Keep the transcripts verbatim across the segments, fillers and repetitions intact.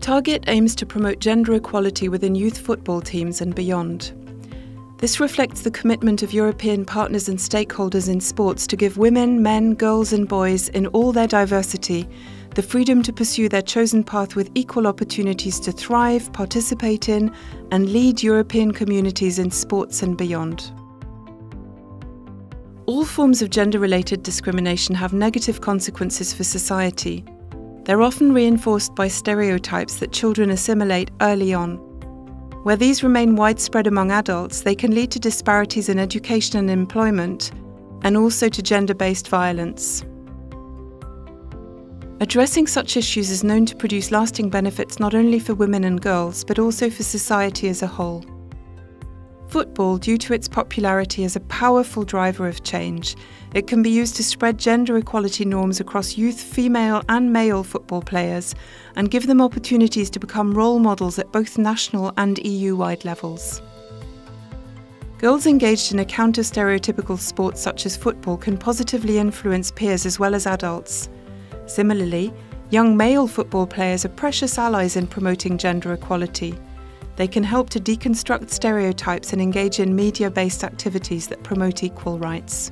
Target aims to promote gender equality within youth football teams and beyond. This reflects the commitment of European partners and stakeholders in sports to give women, men, girls and boys in all their diversity the freedom to pursue their chosen path with equal opportunities to thrive, participate in and lead European communities in sports and beyond. All forms of gender-related discrimination have negative consequences for society. They're often reinforced by stereotypes that children assimilate early on. Where these remain widespread among adults, they can lead to disparities in education and employment, and also to gender-based violence. Addressing such issues is known to produce lasting benefits not only for women and girls, but also for society as a whole. Football, due to its popularity, is a powerful driver of change. It can be used to spread gender equality norms across youth, female and male football players, and give them opportunities to become role models at both national and E U-wide levels. Girls engaged in a counter-stereotypical sport such as football can positively influence peers as well as adults. Similarly, young male football players are precious allies in promoting gender equality. They can help to deconstruct stereotypes and engage in media-based activities that promote equal rights.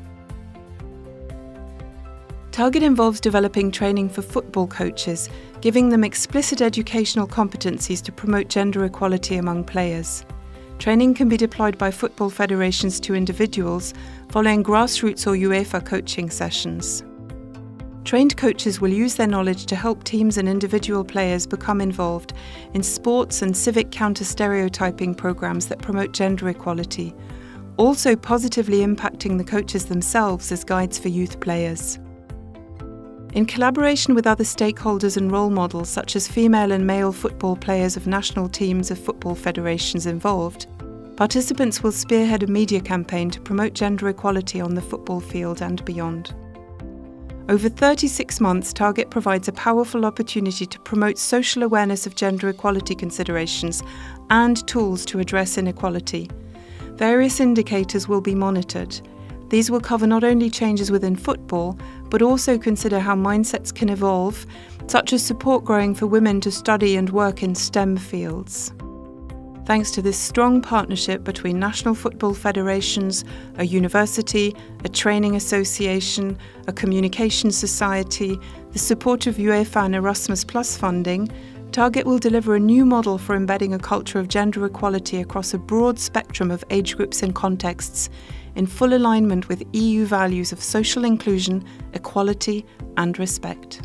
Target involves developing training for football coaches, giving them explicit educational competencies to promote gender equality among players. Training can be deployed by football federations to individuals, following grassroots or UEFA coaching sessions. Trained coaches will use their knowledge to help teams and individual players become involved in sports and civic counter-stereotyping programs that promote gender equality, also positively impacting the coaches themselves as guides for youth players. In collaboration with other stakeholders and role models such as female and male football players of national teams of football federations involved, participants will spearhead a media campaign to promote gender equality on the football field and beyond. Over thirty-six months, Target provides a powerful opportunity to promote social awareness of gender equality considerations and tools to address inequality. Various indicators will be monitored. These will cover not only changes within football, but also consider how mindsets can evolve, such as support growing for women to study and work in STEM fields. Thanks to this strong partnership between national football federations, a university, a training association, a communication society, the support of UEFA and Erasmus Plus funding, Target will deliver a new model for embedding a culture of gender equality across a broad spectrum of age groups and contexts, in full alignment with E U values of social inclusion, equality and respect.